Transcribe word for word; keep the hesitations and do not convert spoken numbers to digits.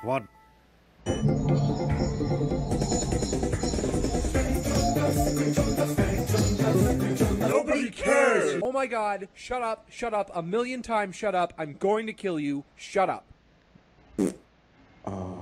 What? Nobody cares! Oh my god, shut up, shut up, a million times shut up, I'm going to kill you, shut up. Uh...